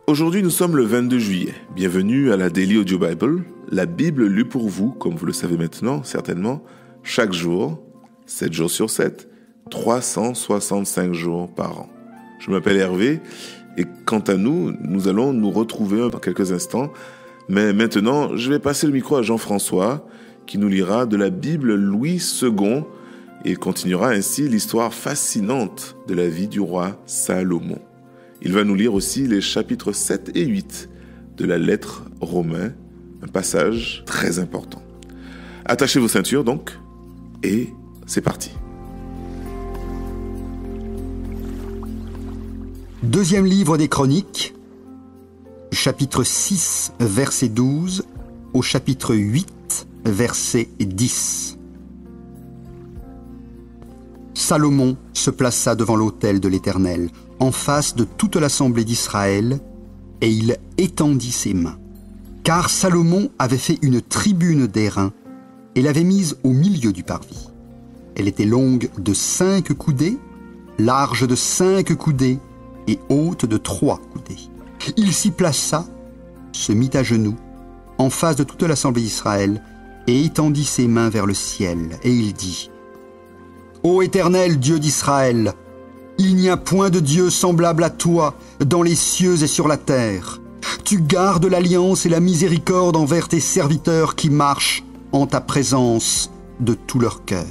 Aujourd'hui, nous sommes le 22 juillet. Bienvenue à la Daily Audio Bible, la Bible lue pour vous, comme vous le savez maintenant, certainement, chaque jour, 7 jours sur 7, 365 jours par an. Je m'appelle Hervé et quant à nous, nous allons nous retrouver dans quelques instants. Mais maintenant, je vais passer le micro à Jean-François qui nous lira de la Bible Louis II et continuera ainsi l'histoire fascinante de la vie du roi Salomon. Il va nous lire aussi les chapitres 7 et 8 de la lettre Romains, un passage très important. Attachez vos ceintures donc, et c'est parti. Deuxième livre des Chroniques, chapitre 6, verset 12, au chapitre 8, verset 10. Salomon se plaça devant l'autel de l'Éternel, en face de toute l'assemblée d'Israël, et il étendit ses mains. Car Salomon avait fait une tribune d'airain et l'avait mise au milieu du parvis. Elle était longue de 5 coudées, large de 5 coudées et haute de 3 coudées. Il s'y plaça, se mit à genoux, en face de toute l'assemblée d'Israël, et étendit ses mains vers le ciel, et il dit : Ô Éternel, Dieu d'Israël, il n'y a point de Dieu semblable à toi dans les cieux et sur la terre. Tu gardes l'alliance et la miséricorde envers tes serviteurs qui marchent en ta présence de tout leur cœur.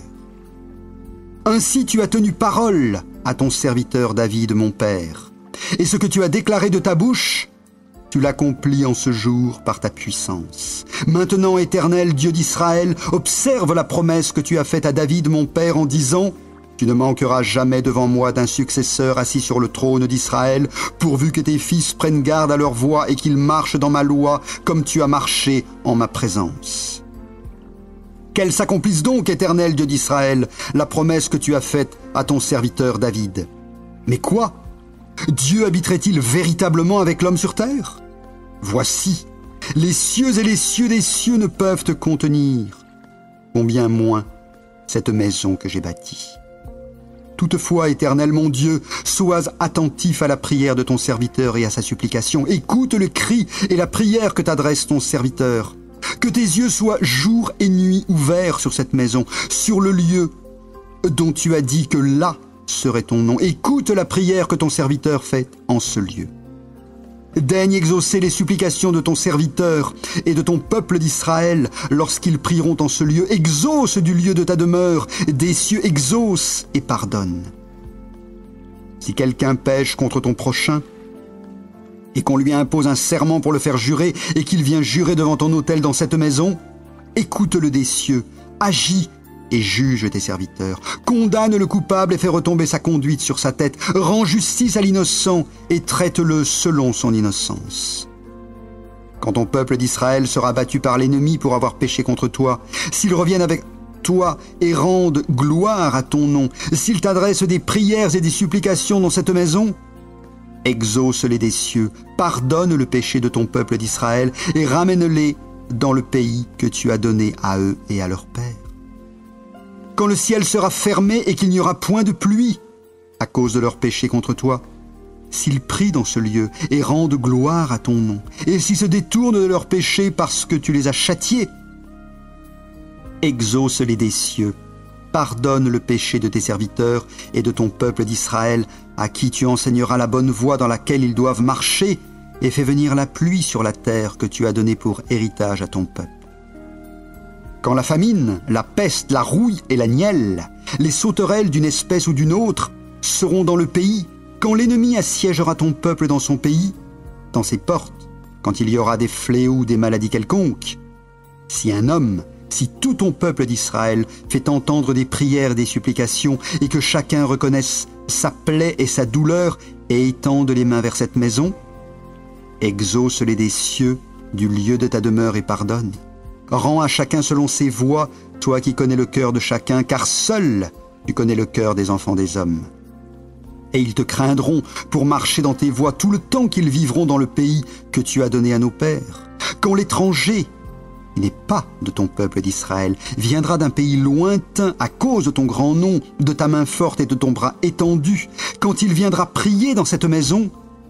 Ainsi tu as tenu parole à ton serviteur David, mon père, et ce que tu as déclaré de ta bouche, tu l'accomplis en ce jour par ta puissance. Maintenant, Éternel, Dieu d'Israël, observe la promesse que tu as faite à David, mon père, en disant : Tu ne manqueras jamais devant moi d'un successeur assis sur le trône d'Israël, pourvu que tes fils prennent garde à leur voie et qu'ils marchent dans ma loi, comme tu as marché en ma présence. Qu'elle s'accomplisse donc, Éternel Dieu d'Israël, la promesse que tu as faite à ton serviteur David. Mais quoi ? Dieu habiterait-il véritablement avec l'homme sur terre ? Voici, les cieux et les cieux des cieux ne peuvent te contenir. Combien moins cette maison que j'ai bâtie. Toutefois, Éternel mon Dieu, sois attentif à la prière de ton serviteur et à sa supplication. Écoute le cri et la prière que t'adresse ton serviteur. Que tes yeux soient jour et nuit ouverts sur cette maison, sur le lieu dont tu as dit que là serait ton nom. Écoute la prière que ton serviteur fait en ce lieu. Daigne exaucer les supplications de ton serviteur et de ton peuple d'Israël lorsqu'ils prieront en ce lieu. Exauce du lieu de ta demeure, des cieux exauce et pardonne. Si quelqu'un pêche contre ton prochain et qu'on lui impose un serment pour le faire jurer et qu'il vient jurer devant ton autel dans cette maison, écoute-le des cieux, agis et juge tes serviteurs. Condamne le coupable et fais retomber sa conduite sur sa tête. Rends justice à l'innocent et traite-le selon son innocence. Quand ton peuple d'Israël sera battu par l'ennemi pour avoir péché contre toi, s'ils reviennent avec toi et rendent gloire à ton nom, s'ils t'adressent des prières et des supplications dans cette maison, exauce-les des cieux, pardonne le péché de ton peuple d'Israël et ramène-les dans le pays que tu as donné à eux et à leur père. Quand le ciel sera fermé et qu'il n'y aura point de pluie à cause de leur péché contre toi, s'ils prient dans ce lieu et rendent gloire à ton nom, et s'ils se détournent de leur péché parce que tu les as châtiés, exauce-les des cieux, pardonne le péché de tes serviteurs et de ton peuple d'Israël, à qui tu enseigneras la bonne voie dans laquelle ils doivent marcher, et fais venir la pluie sur la terre que tu as donnée pour héritage à ton peuple. Quand la famine, la peste, la rouille et la nielle, les sauterelles d'une espèce ou d'une autre, seront dans le pays, quand l'ennemi assiégera ton peuple dans son pays, dans ses portes, quand il y aura des fléaux ou des maladies quelconques, si un homme, si tout ton peuple d'Israël fait entendre des prières et des supplications, et que chacun reconnaisse sa plaie et sa douleur, et étende les mains vers cette maison, exauce-les des cieux, du lieu de ta demeure et pardonne. Rends à chacun selon ses voies, toi qui connais le cœur de chacun, car seul tu connais le cœur des enfants des hommes. Et ils te craindront pour marcher dans tes voies tout le temps qu'ils vivront dans le pays que tu as donné à nos pères. Quand l'étranger, qui n'est pas de ton peuple d'Israël, viendra d'un pays lointain à cause de ton grand nom, de ta main forte et de ton bras étendu, quand il viendra prier dans cette maison,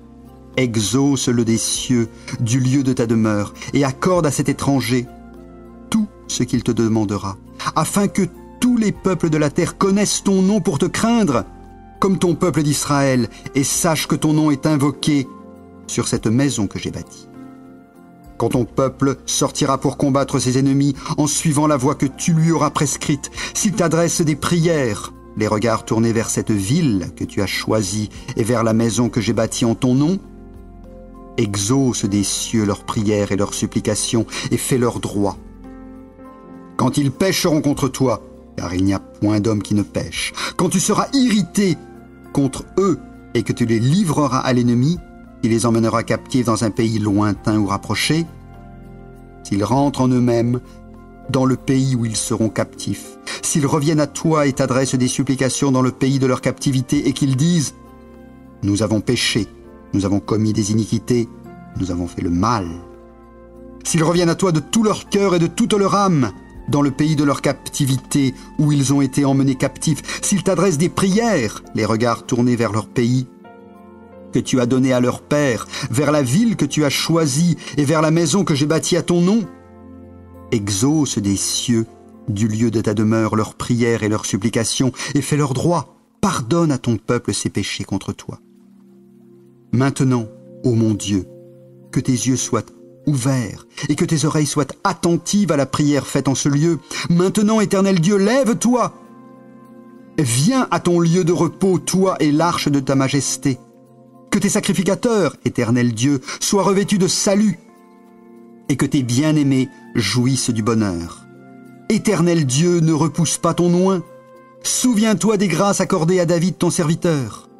exauce-le des cieux, du lieu de ta demeure, et accorde à cet étranger tout ce qu'il te demandera, afin que tous les peuples de la terre connaissent ton nom pour te craindre, comme ton peuple d'Israël, et sachent que ton nom est invoqué sur cette maison que j'ai bâtie. Quand ton peuple sortira pour combattre ses ennemis en suivant la voie que tu lui auras prescrite, s'il t'adresse des prières, les regards tournés vers cette ville que tu as choisie et vers la maison que j'ai bâtie en ton nom, exauce des cieux leurs prières et leurs supplications et fais leur droit. Quand ils pécheront contre toi, car il n'y a point d'homme qui ne pêche, quand tu seras irrité contre eux et que tu les livreras à l'ennemi, il les emmènera captifs dans un pays lointain ou rapproché, s'ils rentrent en eux-mêmes dans le pays où ils seront captifs, s'ils reviennent à toi et t'adressent des supplications dans le pays de leur captivité et qu'ils disent « Nous avons péché, nous avons commis des iniquités, nous avons fait le mal », s'ils reviennent à toi de tout leur cœur et de toute leur âme, dans le pays de leur captivité où ils ont été emmenés captifs, s'ils t'adressent des prières, les regards tournés vers leur pays, que tu as donné à leur père, vers la ville que tu as choisie et vers la maison que j'ai bâtie à ton nom, exauce des cieux, du lieu de ta demeure, leurs prières et leurs supplications, et fais leur droit, pardonne à ton peuple ses péchés contre toi. Maintenant, ô mon Dieu, que tes yeux soient ouverts et que tes oreilles soient attentives à la prière faite en ce lieu. Maintenant, Éternel Dieu, lève-toi. Viens à ton lieu de repos, toi et l'arche de ta majesté. Que tes sacrificateurs, Éternel Dieu, soient revêtus de salut et que tes bien-aimés jouissent du bonheur. Éternel Dieu, ne repousse pas ton oint. Souviens-toi des grâces accordées à David, ton serviteur.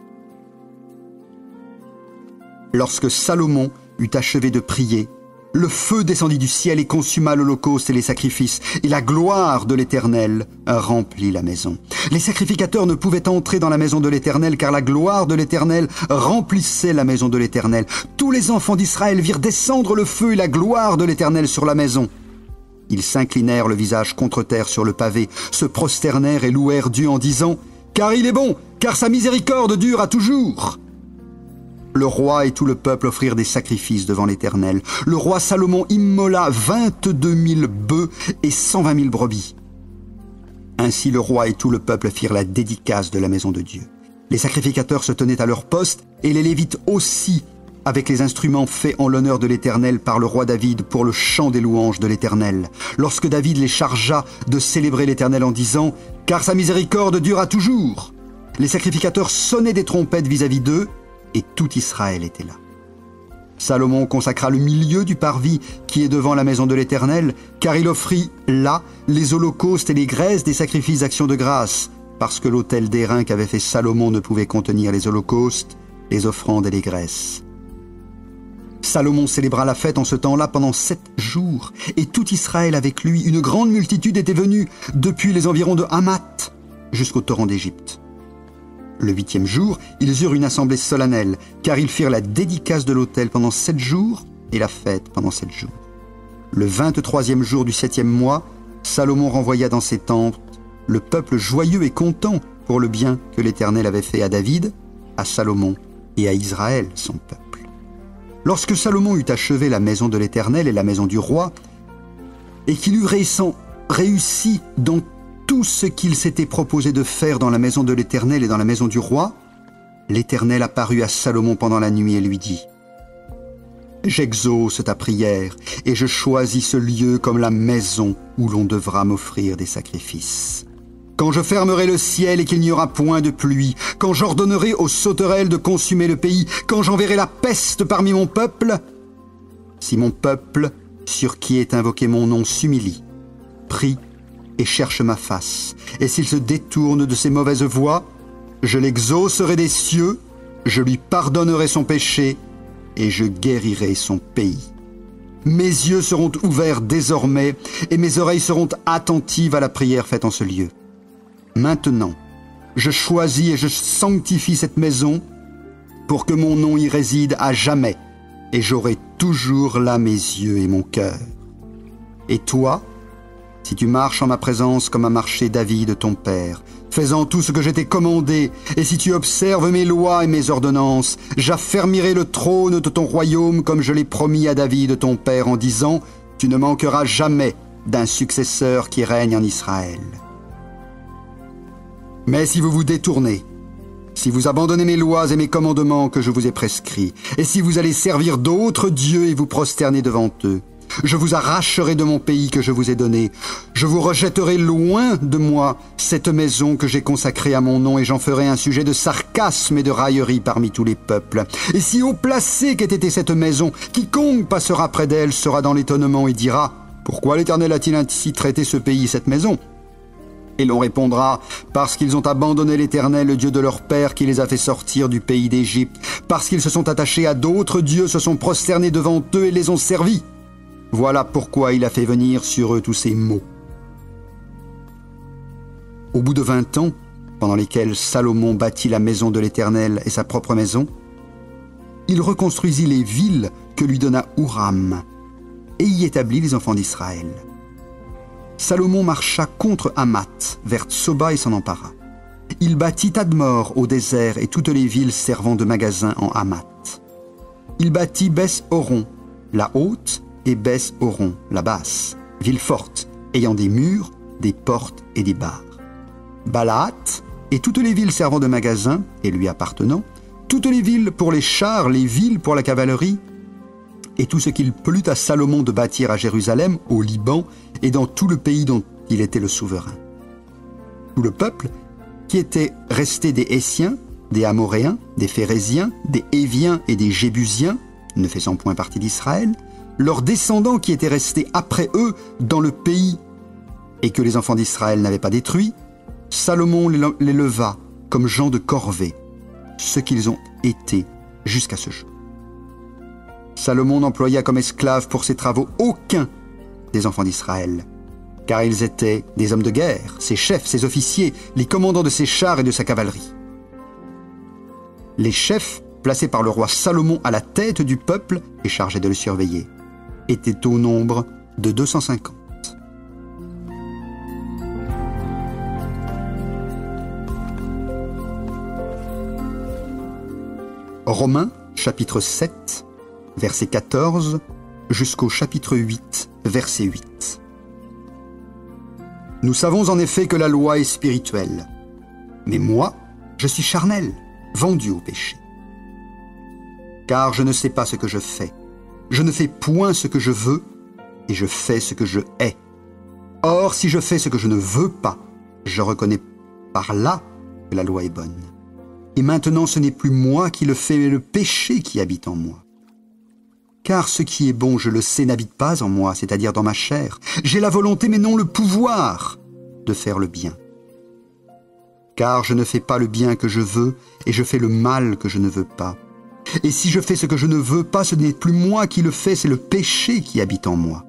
Lorsque Salomon eut achevé de prier, le feu descendit du ciel et consuma l'holocauste et les sacrifices, et la gloire de l'Éternel remplit la maison. Les sacrificateurs ne pouvaient entrer dans la maison de l'Éternel, car la gloire de l'Éternel remplissait la maison de l'Éternel. Tous les enfants d'Israël virent descendre le feu et la gloire de l'Éternel sur la maison. Ils s'inclinèrent le visage contre terre sur le pavé, se prosternèrent et louèrent Dieu en disant « Car il est bon, car sa miséricorde dure à toujours !» Le roi et tout le peuple offrirent des sacrifices devant l'Éternel. Le roi Salomon immola 22 000 bœufs et 120 000 brebis. Ainsi le roi et tout le peuple firent la dédicace de la maison de Dieu. Les sacrificateurs se tenaient à leur poste et les Lévites aussi, avec les instruments faits en l'honneur de l'Éternel par le roi David pour le chant des louanges de l'Éternel. Lorsque David les chargea de célébrer l'Éternel en disant « Car sa miséricorde dure à toujours », les sacrificateurs sonnaient des trompettes vis-à-vis d'eux, et tout Israël était là. Salomon consacra le milieu du parvis qui est devant la maison de l'Éternel, car il offrit là les holocaustes et les graisses des sacrifices d'actions de grâce, parce que l'autel d'airain qu'avait fait Salomon ne pouvait contenir les holocaustes, les offrandes et les graisses. Salomon célébra la fête en ce temps-là pendant 7 jours, et tout Israël avec lui, une grande multitude était venue, depuis les environs de Hamath jusqu'au torrent d'Égypte. Le 8e jour, ils eurent une assemblée solennelle, car ils firent la dédicace de l'autel pendant 7 jours et la fête pendant 7 jours. Le 23e jour du 7e mois, Salomon renvoya dans ses tentes le peuple joyeux et content pour le bien que l'Éternel avait fait à David, à Salomon et à Israël, son peuple. Lorsque Salomon eut achevé la maison de l'Éternel et la maison du roi, et qu'il eut réussi dans tout ce qu'il s'était proposé de faire dans la maison de l'Éternel et dans la maison du roi, l'Éternel apparut à Salomon pendant la nuit et lui dit « J'exauce ta prière et je choisis ce lieu comme la maison où l'on devra m'offrir des sacrifices. Quand je fermerai le ciel et qu'il n'y aura point de pluie, quand j'ordonnerai aux sauterelles de consumer le pays, quand j'enverrai la peste parmi mon peuple, si mon peuple, sur qui est invoqué mon nom, s'humilie, prie et cherche ma face, et s'il se détourne de ses mauvaises voies, je l'exaucerai des cieux, je lui pardonnerai son péché, et je guérirai son pays. Mes yeux seront ouverts désormais, et mes oreilles seront attentives à la prière faite en ce lieu. Maintenant, je choisis et je sanctifie cette maison, pour que mon nom y réside à jamais, et j'aurai toujours là mes yeux et mon cœur. Et toi, si tu marches en ma présence comme a marché David ton père, Fais-en tout ce que je t'ai commandé, et si tu observes mes lois et mes ordonnances, j'affermirai le trône de ton royaume comme je l'ai promis à David ton père en disant, tu ne manqueras jamais d'un successeur qui règne en Israël. Mais si vous vous détournez, si vous abandonnez mes lois et mes commandements que je vous ai prescrits, et si vous allez servir d'autres dieux et vous prosterner devant eux, je vous arracherai de mon pays que je vous ai donné. Je vous rejetterai loin de moi cette maison que j'ai consacrée à mon nom et j'en ferai un sujet de sarcasme et de raillerie parmi tous les peuples. Et si haut placé qu'ait été cette maison, quiconque passera près d'elle sera dans l'étonnement et dira « Pourquoi l'Éternel a-t-il ainsi traité ce pays, cette maison ?» Et l'on répondra « Parce qu'ils ont abandonné l'Éternel, le Dieu de leur père, qui les a fait sortir du pays d'Égypte. Parce qu'ils se sont attachés à d'autres dieux, se sont prosternés devant eux et les ont servis. Voilà pourquoi il a fait venir sur eux tous ces maux. » Au bout de 20 ans, pendant lesquels Salomon bâtit la maison de l'Éternel et sa propre maison, il reconstruisit les villes que lui donna Huram et y établit les enfants d'Israël. Salomon marcha contre Hamath, vers Tsoba et s'en empara. Il bâtit Tadmor au désert et toutes les villes servant de magasins en Hamath. Il bâtit Beth-Horon, la haute, et Beth-Horon, la basse, ville forte, ayant des murs, des portes et des barres. Balaat et toutes les villes servant de magasins et lui appartenant, toutes les villes pour les chars, les villes pour la cavalerie, et tout ce qu'il plut à Salomon de bâtir à Jérusalem, au Liban et dans tout le pays dont il était le souverain. Tout le peuple, qui était resté des Hessiens, des Amoréens, des Phéréziens, des Héviens et des Jébusiens, ne faisant point partie d'Israël, leurs descendants qui étaient restés après eux dans le pays et que les enfants d'Israël n'avaient pas détruit, Salomon les leva comme gens de corvée, ce qu'ils ont été jusqu'à ce jour. Salomon n'employa comme esclaves pour ses travaux aucun des enfants d'Israël, car ils étaient des hommes de guerre, ses chefs, ses officiers, les commandants de ses chars et de sa cavalerie. Les chefs, placés par le roi Salomon à la tête du peuple et chargés de le surveiller, étaient au nombre de 250. Romains, chapitre 7, verset 14, jusqu'au chapitre 8, verset 8. Nous savons en effet que la loi est spirituelle, mais moi, je suis charnel, vendu au péché. Car je ne sais pas ce que je fais. Je ne fais point ce que je veux, et je fais ce que je hais. Or, si je fais ce que je ne veux pas, je reconnais par là que la loi est bonne. Et maintenant, ce n'est plus moi qui le fais, mais le péché qui habite en moi. Car ce qui est bon, je le sais, n'habite pas en moi, c'est-à-dire dans ma chair. J'ai la volonté, mais non le pouvoir de faire le bien. Car je ne fais pas le bien que je veux, et je fais le mal que je ne veux pas. Et si je fais ce que je ne veux pas, ce n'est plus moi qui le fais, c'est le péché qui habite en moi.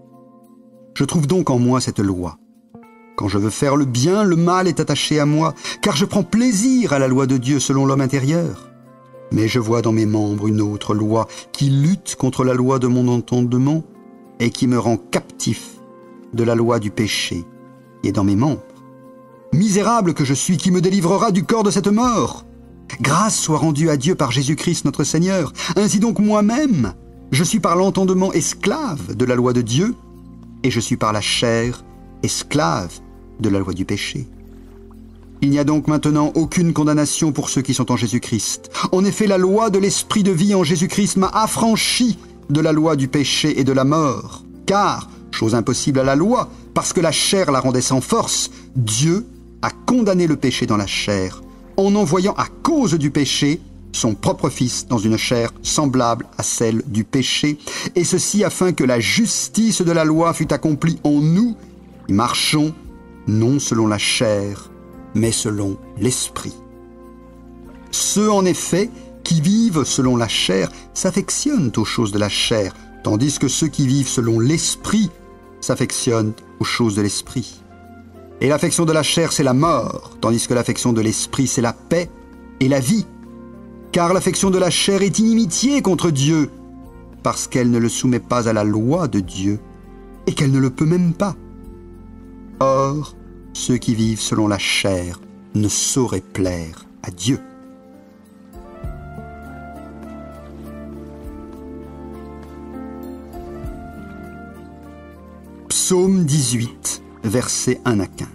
Je trouve donc en moi cette loi. Quand je veux faire le bien, le mal est attaché à moi, car je prends plaisir à la loi de Dieu selon l'homme intérieur. Mais je vois dans mes membres une autre loi qui lutte contre la loi de mon entendement et qui me rend captif de la loi du péché qui est dans mes membres. Misérable que je suis, qui me délivrera du corps de cette mort? Grâce soit rendue à Dieu par Jésus-Christ notre Seigneur. Ainsi donc moi-même, je suis par l'entendement esclave de la loi de Dieu, et je suis par la chair esclave de la loi du péché. Il n'y a donc maintenant aucune condamnation pour ceux qui sont en Jésus-Christ. En effet, la loi de l'esprit de vie en Jésus-Christ m'a affranchi de la loi du péché et de la mort. Car, chose impossible à la loi, parce que la chair la rendait sans force, Dieu a condamné le péché dans la chair, en envoyant à cause du péché son propre Fils dans une chair semblable à celle du péché, et ceci afin que la justice de la loi fût accomplie en nous, qui marchons non selon la chair, mais selon l'esprit. Ceux, en effet, qui vivent selon la chair s'affectionnent aux choses de la chair, tandis que ceux qui vivent selon l'esprit s'affectionnent aux choses de l'esprit. Et l'affection de la chair, c'est la mort, tandis que l'affection de l'esprit, c'est la paix et la vie. Car l'affection de la chair est inimitié contre Dieu, parce qu'elle ne le soumet pas à la loi de Dieu, et qu'elle ne le peut même pas. Or, ceux qui vivent selon la chair ne saurait plaire à Dieu. Psaume 18, versets 1 à 15.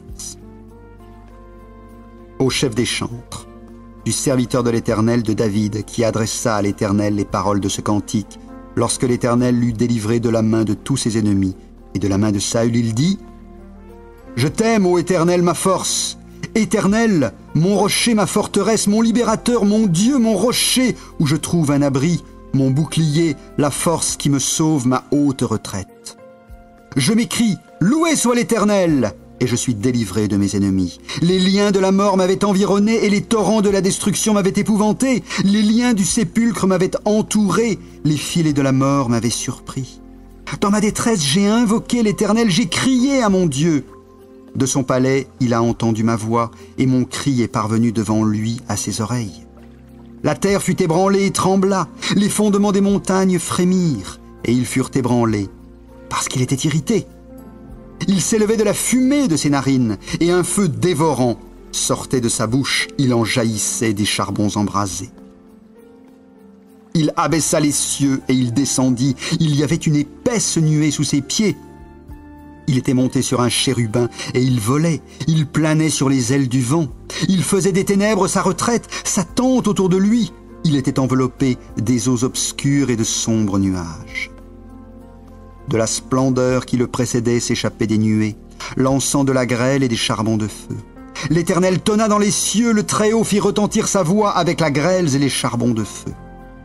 Au chef des chantres, du serviteur de l'Éternel de David, qui adressa à l'Éternel les paroles de ce cantique, lorsque l'Éternel l'eut délivré de la main de tous ses ennemis et de la main de Saül, il dit : Je t'aime, ô Éternel, ma force. Éternel, mon rocher, ma forteresse, mon libérateur, mon Dieu, mon rocher, où je trouve un abri, mon bouclier, la force qui me sauve, ma haute retraite. Je m'écrie : Loué soit l'Éternel, et je suis délivré de mes ennemis. Les liens de la mort m'avaient environné, et les torrents de la destruction m'avaient épouvanté. Les liens du sépulcre m'avaient entouré, les filets de la mort m'avaient surpris. Dans ma détresse, j'ai invoqué l'Éternel, j'ai crié à mon Dieu. De son palais, il a entendu ma voix, et mon cri est parvenu devant lui à ses oreilles. La terre fut ébranlée et trembla, les fondements des montagnes frémirent, et ils furent ébranlés, parce qu'il était irrité. Il s'élevait de la fumée de ses narines, et un feu dévorant sortait de sa bouche, il en jaillissait des charbons embrasés. Il abaissa les cieux et il descendit, il y avait une épaisse nuée sous ses pieds. Il était monté sur un chérubin et il volait, il planait sur les ailes du vent. Il faisait des ténèbres sa retraite, sa tente autour de lui. Il était enveloppé des eaux obscures et de sombres nuages. De la splendeur qui le précédait s'échappaient des nuées, l'encens de la grêle et des charbons de feu. L'Éternel tonna dans les cieux, le Très-Haut fit retentir sa voix avec la grêle et les charbons de feu.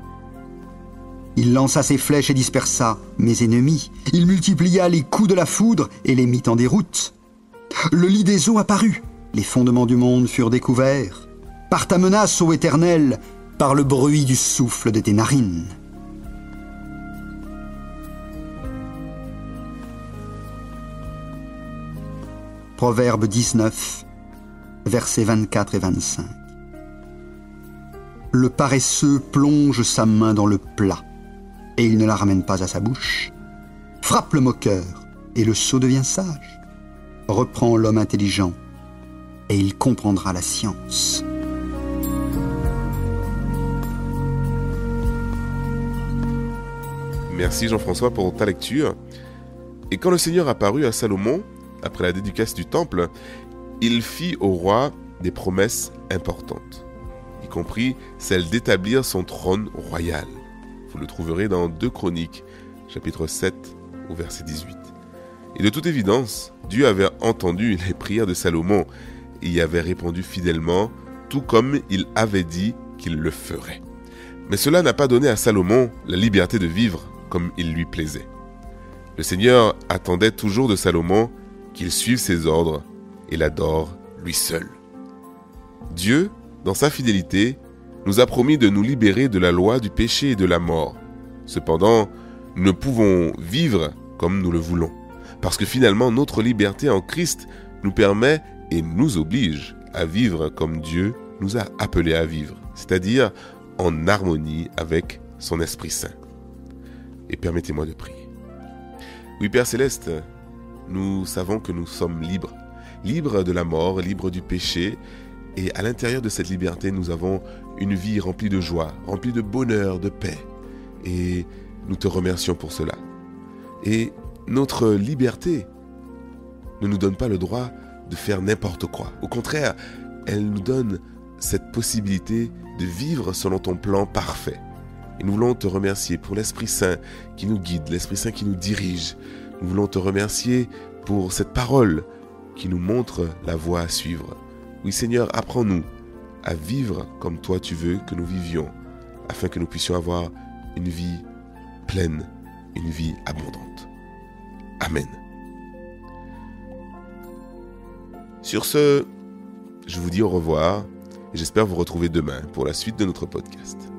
Il lança ses flèches et dispersa mes ennemis. Il multiplia les coups de la foudre et les mit en déroute. Le lit des eaux apparut. Les fondements du monde furent découverts. Par ta menace, ô Éternel, par le bruit du souffle de tes narines. Proverbe 19, versets 24 et 25. Le paresseux plonge sa main dans le plat, et il ne la ramène pas à sa bouche. Frappe le moqueur, et le sot devient sage. Reprends l'homme intelligent, et il comprendra la science. Merci Jean-François pour ta lecture. Et quand le Seigneur apparut à Salomon, après la dédicace du temple, il fit au roi des promesses importantes, y compris celle d'établir son trône royal. Vous le trouverez dans 2 Chroniques, chapitre 7, au verset 18. Et de toute évidence, Dieu avait entendu les prières de Salomon et y avait répondu fidèlement, tout comme il avait dit qu'il le ferait. Mais cela n'a pas donné à Salomon la liberté de vivre comme il lui plaisait. Le Seigneur attendait toujours de Salomon qu'il suive ses ordres et l'adore lui seul. Dieu, dans sa fidélité, nous a promis de nous libérer de la loi du péché et de la mort. Cependant, nous ne pouvons vivre comme nous le voulons, parce que finalement notre liberté en Christ nous permet et nous oblige à vivre comme Dieu nous a appelés à vivre, c'est-à-dire en harmonie avec son Esprit Saint. Et permettez-moi de prier. Oui, Père Céleste, nous savons que nous sommes libres, libres de la mort, libres du péché, et à l'intérieur de cette liberté, nous avons une vie remplie de joie, remplie de bonheur, de paix, et nous te remercions pour cela. Et notre liberté ne nous donne pas le droit de faire n'importe quoi. Au contraire, elle nous donne cette possibilité de vivre selon ton plan parfait. Et nous voulons te remercier pour l'Esprit Saint qui nous guide, l'Esprit Saint qui nous dirige. Nous voulons te remercier pour cette parole qui nous montre la voie à suivre. Oui Seigneur, apprends-nous à vivre comme toi tu veux que nous vivions, afin que nous puissions avoir une vie pleine, une vie abondante. Amen. Sur ce, je vous dis au revoir et j'espère vous retrouver demain pour la suite de notre podcast.